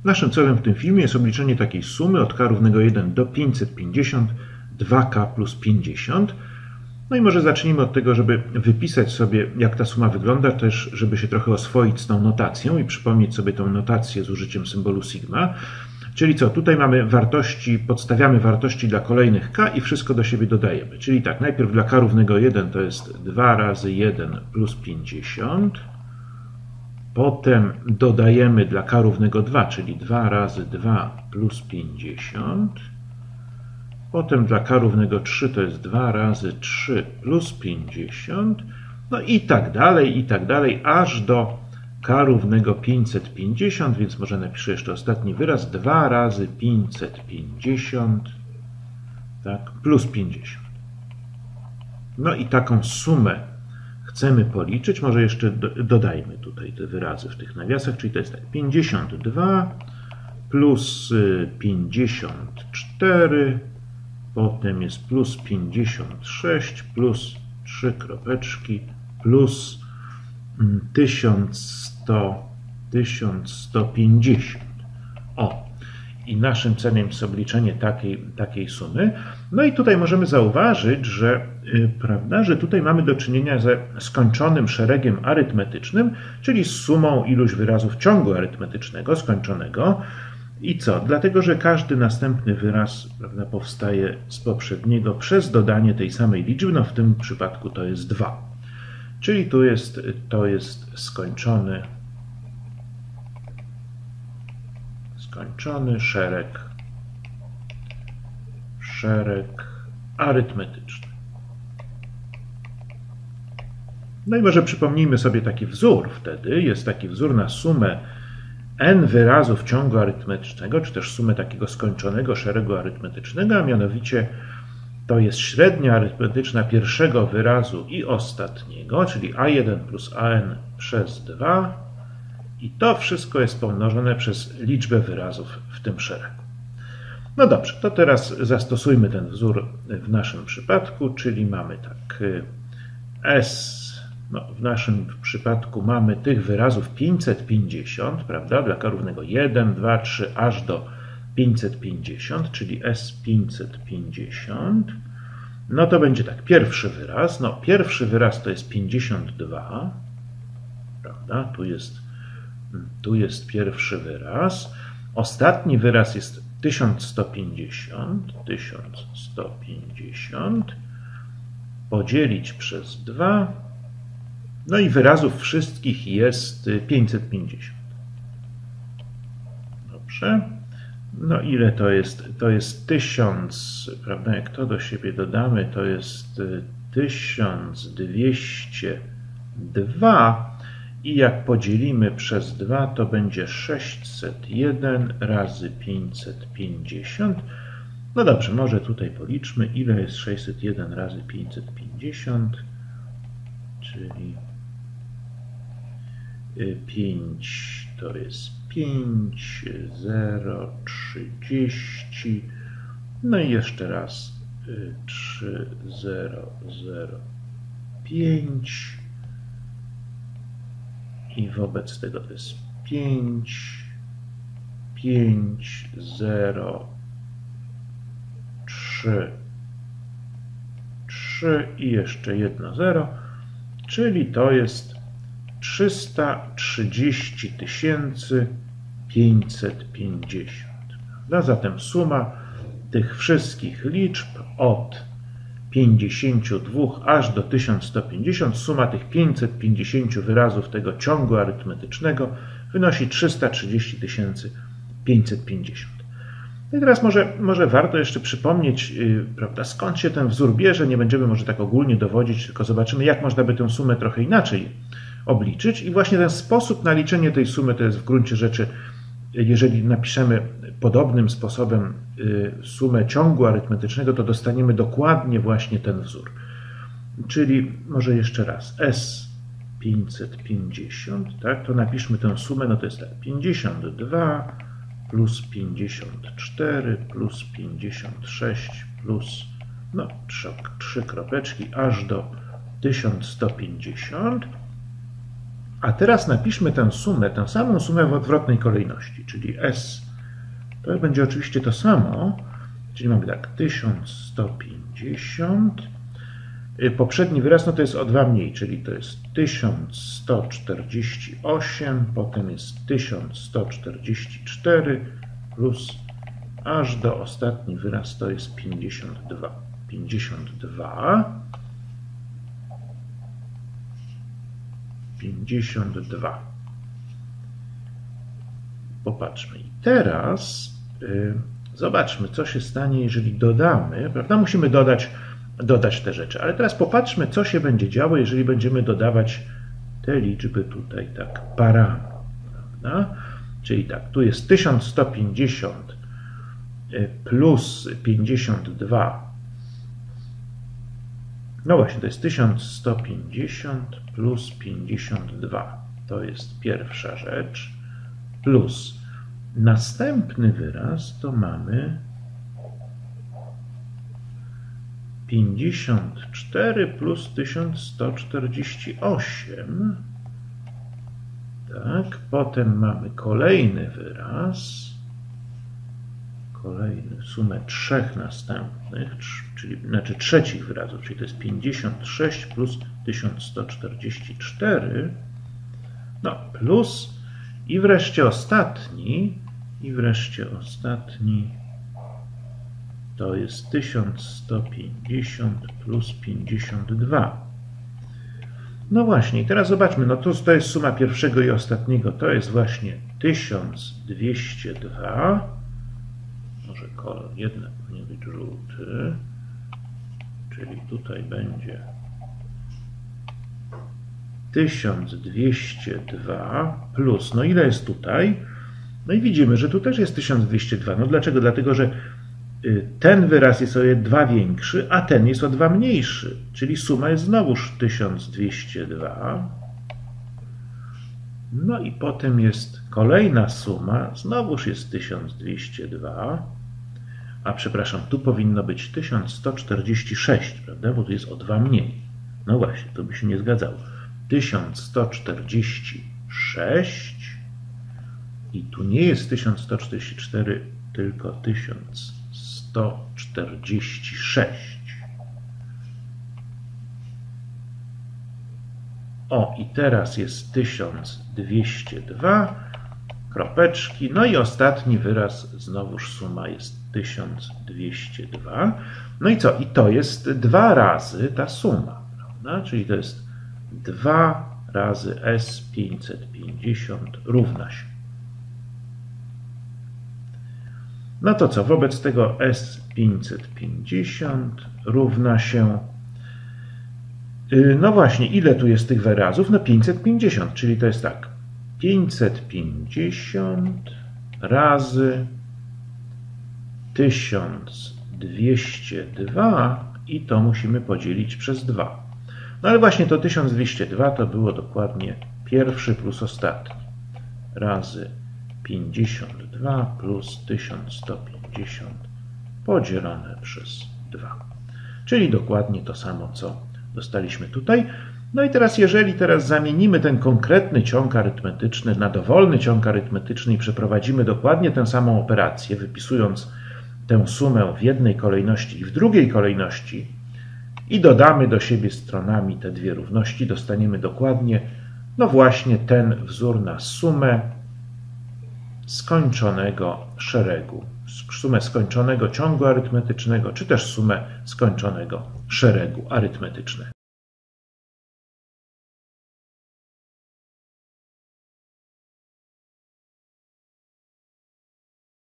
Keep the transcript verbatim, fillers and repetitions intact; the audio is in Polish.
Naszym celem w tym filmie jest obliczenie takiej sumy od k równego jeden do pięćset pięćdziesiąt, dwa k plus pięćdziesiąt. No i może zacznijmy od tego, żeby wypisać sobie, jak ta suma wygląda, też żeby się trochę oswoić z tą notacją i przypomnieć sobie tą notację z użyciem symbolu sigma. Czyli co, tutaj mamy wartości, podstawiamy wartości dla kolejnych k i wszystko do siebie dodajemy. Czyli tak, najpierw dla k równego jeden to jest dwa razy jeden plus pięćdziesiąt. Potem dodajemy dla k równego dwa, czyli dwa razy dwa plus pięćdziesiąt. Potem dla k równego trzy to jest dwa razy trzy plus pięćdziesiąt. No i tak dalej, i tak dalej, aż do k równego pięćset pięćdziesiąt, więc może napiszę jeszcze ostatni wyraz. dwa razy pięćset pięćdziesiąt, tak, plus pięćdziesiąt. No i taką sumę chcemy policzyć. Może jeszcze do, dodajmy tutaj te wyrazy w tych nawiasach, czyli to jest tak, pięćdziesiąt dwa plus pięćdziesiąt cztery, potem jest plus pięćdziesiąt sześć plus trzy kropeczki plus tysiąc sto, tysiąc sto pięćdziesiąt. O, i naszym celem jest obliczenie takiej, takiej sumy. No i tutaj możemy zauważyć, że, yy, prawda, że tutaj mamy do czynienia ze skończonym szeregiem arytmetycznym, czyli z sumą iluś wyrazów ciągu arytmetycznego skończonego. I co? Dlatego, że każdy następny wyraz, prawda, powstaje z poprzedniego przez dodanie tej samej liczby, no w tym przypadku to jest dwa. Czyli tu jest, to jest skończony, skończony szereg, szereg arytmetyczny. No i może przypomnijmy sobie taki wzór wtedy. Jest taki wzór na sumę n wyrazów ciągu arytmetycznego, czy też sumę takiego skończonego szeregu arytmetycznego, a mianowicie to jest średnia arytmetyczna pierwszego wyrazu i ostatniego, czyli a jeden plus an przez dwa, i to wszystko jest pomnożone przez liczbę wyrazów w tym szeregu. No dobrze, to teraz zastosujmy ten wzór w naszym przypadku, czyli mamy tak s, no w naszym przypadku mamy tych wyrazów pięćset pięćdziesiąt, prawda, dla k równego jeden, dwa, trzy, aż do pięćset pięćdziesiąt, czyli s pięćset pięćdziesiąt. No to będzie tak, pierwszy wyraz, no pierwszy wyraz to jest pięćdziesiąt dwa, prawda, tu jest, tu jest pierwszy wyraz. Ostatni wyraz jest tysiąc sto pięćdziesiąt, tysiąc sto pięćdziesiąt, podzielić przez dwa, no i wyrazów wszystkich jest pięćset pięćdziesiąt. Dobrze. No ile to jest? To jest tysiąc, prawda, jak to do siebie dodamy, to jest tysiąc dwieście dwa i jak podzielimy przez dwa, to będzie sześćset jeden razy pięćset pięćdziesiąt. No dobrze, może tutaj policzmy, ile jest sześćset jeden razy pięćset pięćdziesiąt, czyli pięć to jest pięć, zero, trzydzieści, no i jeszcze raz trzy, zero, zero, pięć i wobec tego to jest pięć, pięć, zero, trzy, trzy i jeszcze jedno zero, czyli to jest trzysta trzydzieści tysięcy pięćset pięćdziesiąt. No zatem suma tych wszystkich liczb od pięćdziesięciu dwóch aż do tysiąc sto pięćdziesiąt, suma tych pięćset pięćdziesięciu wyrazów tego ciągu arytmetycznego wynosi trzysta trzydzieści tysięcy pięćset pięćdziesiąt. No i teraz może, może warto jeszcze przypomnieć, yy, prawda, skąd się ten wzór bierze. Nie będziemy może tak ogólnie dowodzić, tylko zobaczymy, jak można by tę sumę trochę inaczej obliczyć. I właśnie ten sposób na liczenie tej sumy to jest w gruncie rzeczy, jeżeli napiszemy podobnym sposobem sumę ciągu arytmetycznego, to dostaniemy dokładnie właśnie ten wzór. Czyli może jeszcze raz, s pięćset pięćdziesiąt, tak, to napiszmy tę sumę, no to jest tak, pięćdziesiąt dwa plus pięćdziesiąt cztery plus pięćdziesiąt sześć plus, no, trzy kropeczki, aż do tysiąc sto pięćdziesiąt. A teraz napiszmy tę sumę, tę samą sumę w odwrotnej kolejności, czyli S. To będzie oczywiście to samo, czyli mamy tak tysiąc sto pięćdziesiąt. Poprzedni wyraz no to jest o dwa mniej, czyli to jest tysiąc sto czterdzieści osiem, potem jest tysiąc sto czterdzieści cztery plus aż do ostatni wyraz to jest pięćdziesiąt dwa. pięćdziesiąt dwa. pięćdziesiąt dwa. Popatrzmy. I teraz yy, zobaczmy, co się stanie, jeżeli dodamy, prawda? Musimy dodać, dodać te rzeczy. Ale teraz popatrzmy, co się będzie działo, jeżeli będziemy dodawać te liczby tutaj tak parami. Prawda? Czyli tak, tu jest tysiąc sto pięćdziesiąt plus pięćdziesiąt dwa. No właśnie, to jest tysiąc sto pięćdziesiąt plus pięćdziesiąt dwa. To jest pierwsza rzecz. Plus następny wyraz to mamy pięćdziesiąt cztery plus tysiąc sto czterdzieści osiem. Tak, potem mamy kolejny wyraz. Kolejny, sumę trzech następnych, czyli znaczy trzecich wyrazów, czyli to jest pięćdziesiąt sześć plus tysiąc sto czterdzieści cztery. No, plus i wreszcie ostatni, i wreszcie ostatni to jest tysiąc sto pięćdziesiąt plus pięćdziesiąt dwa. No właśnie, teraz zobaczmy, no to, to jest suma pierwszego i ostatniego, to jest właśnie tysiąc dwieście dwa. Może kolor jednak powinien być żółty, czyli tutaj będzie tysiąc dwieście dwa plus, no ile jest tutaj? No i widzimy, że tu też jest tysiąc dwieście dwa. No dlaczego? Dlatego, że ten wyraz jest o dwa większy, a ten jest o dwa mniejszy, czyli suma jest znowuż tysiąc dwieście dwa. No i potem jest kolejna suma, znowuż jest tysiąc dwieście dwa, a przepraszam, tu powinno być tysiąc sto czterdzieści sześć, prawda, bo tu jest o dwa mniej. No właśnie, to by się nie zgadzało. tysiąc sto czterdzieści sześć i tu nie jest tysiąc sto czterdzieści cztery, tylko tysiąc sto czterdzieści sześć. O, i teraz jest tysiąc dwieście dwa, kropeczki, no i ostatni wyraz, znowuż suma jest tysiąc dwieście dwa. No i co? I to jest dwa razy ta suma, prawda? Czyli to jest dwa razy S pięćset pięćdziesiąt równa się. No to co? Wobec tego S pięćset pięćdziesiąt równa się... No właśnie, ile tu jest tych wyrazów? No pięćset pięćdziesiąt, czyli to jest tak. pięćset pięćdziesiąt razy tysiąc dwieście dwa i to musimy podzielić przez dwa. No ale właśnie to tysiąc dwieście dwa to było dokładnie pierwszy plus ostatni. Razy pięćdziesiąt dwa plus tysiąc sto pięćdziesiąt podzielone przez dwa. Czyli dokładnie to samo, co dostaliśmy tutaj. No i teraz, jeżeli teraz zamienimy ten konkretny ciąg arytmetyczny na dowolny ciąg arytmetyczny i przeprowadzimy dokładnie tę samą operację, wypisując tę sumę w jednej kolejności i w drugiej kolejności i dodamy do siebie stronami te dwie równości, dostaniemy dokładnie, no właśnie ten wzór na sumę skończonego szeregu, sumę skończonego ciągu arytmetycznego, czy też sumę skończonego szeregu arytmetycznego.